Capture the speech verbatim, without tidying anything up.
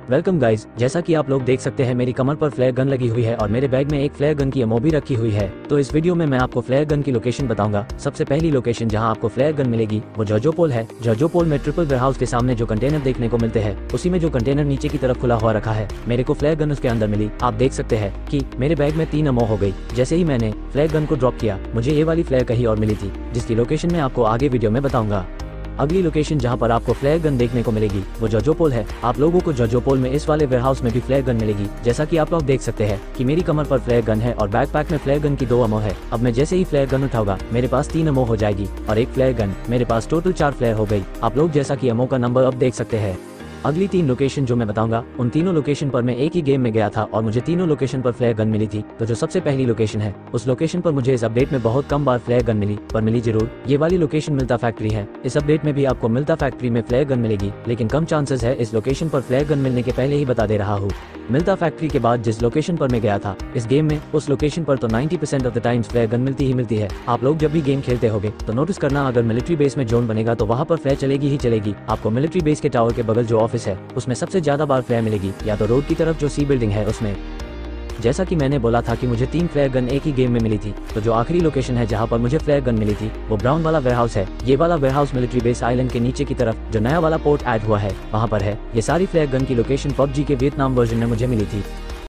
Welcome guys, जैसा कि आप लोग देख सकते हैं मेरी कमर पर फ्लेयर गन लगी हुई है और मेरे बैग में एक फ्लेयर गन की एमो भी रखी हुई है। तो इस वीडियो में मैं आपको फ्लेयर गन की लोकेशन बताऊंगा। सबसे पहली लोकेशन जहां आपको फ्लेयर गन मिलेगी वो जॉर्जोपोल है। जॉर्जोपोल में ट्रिपल वेयरहाउस के सामने जो कंटेनर देखने को मिलते हैं उसी में जो कंटेनर नीचे की तरफ खुला हुआ रखा है, मेरे को फ्लेयर गन उसके अंदर मिली। आप देख सकते हैं कि मेरे बैग में तीन एमो हो गई। जैसे ही मैंने फ्लेयर गन को ड्रॉप किया मुझे ये वाली फ्लेयर कहीं और मिली थी, जिसकी लोकेशन मैं आपको आगे वीडियो में बताऊंगा। अगली लोकेशन जहां पर आपको फ्लेयर गन देखने को मिलेगी वो जॉर्जोपोल है। आप लोगों को जॉर्जोपोल में इस वाले वेयरहाउस में भी फ्लेयर गन मिलेगी। जैसा कि आप लोग देख सकते हैं कि मेरी कमर पर फ्लेयर गन है और बैकपैक में फ्लेयर गन की दो एमो है। अब मैं जैसे ही फ्लेयर गन उठाऊंगा मेरे पास तीन एमो हो जाएगी और एक फ्लेयर गन, मेरे पास टोटल चार फ्लेयर हो गई। आप लोग जैसा कि एमो का नंबर अब देख सकते हैं। अगली तीन लोकेशन जो मैं बताऊंगा उन तीनों लोकेशन पर मैं एक ही गेम में गया था और मुझे तीनों लोकेशन पर फ्लेयर गन मिली थी। तो जो सबसे पहली लोकेशन है उस लोकेशन पर मुझे इस अपडेट में बहुत कम बार फ्लेयर गन मिली, पर मिली जरूर। ये वाली लोकेशन मिल्टा फैक्ट्री है। इस अपडेट में भी आपको मिल्टा फैक्ट्री में फ्लेयर गन मिलेगी, लेकिन कम चांसेस है इस लोकेशन पर फ्लेयर गन मिलने के पहले ही बता दे रहा हूँ। मिल्टा फैक्ट्री के बाद जिस लोकेशन पर मैं गया था इस गेम में, उस लोकेशन पर तो ninety percent of the times flare gun मिलती ही मिलती है। आप लोग जब भी गेम खेलते होगे तो नोटिस करना, अगर मिलिट्री बेस में जोन बनेगा तो वहाँ पर फ्लेयर चलेगी ही चलेगी। आपको मिलिट्री बेस के टावर के बगल जो ऑफिस है उसमें सबसे ज्यादा बार फ्लेयर मिलेगी, या तो रोड की तरफ जो सी बिल्डिंग है उसमें। जैसा कि मैंने बोला था कि मुझे तीन फ्लेयर गन एक ही गेम में मिली थी, तो जो आखिरी लोकेशन है जहां पर मुझे फ्लेयर गन मिली थी वो ब्राउन वाला वेयरहाउस है। ये वाला वेयरहाउस मिलिट्री बेस आइलैंड के नीचे की तरफ जो नया वाला पोर्ट ऐड हुआ है वहां पर है। ये सारी फ्लेयर गन की लोकेशन पबजी के वियतनाम वर्जन में मुझे मिली थी।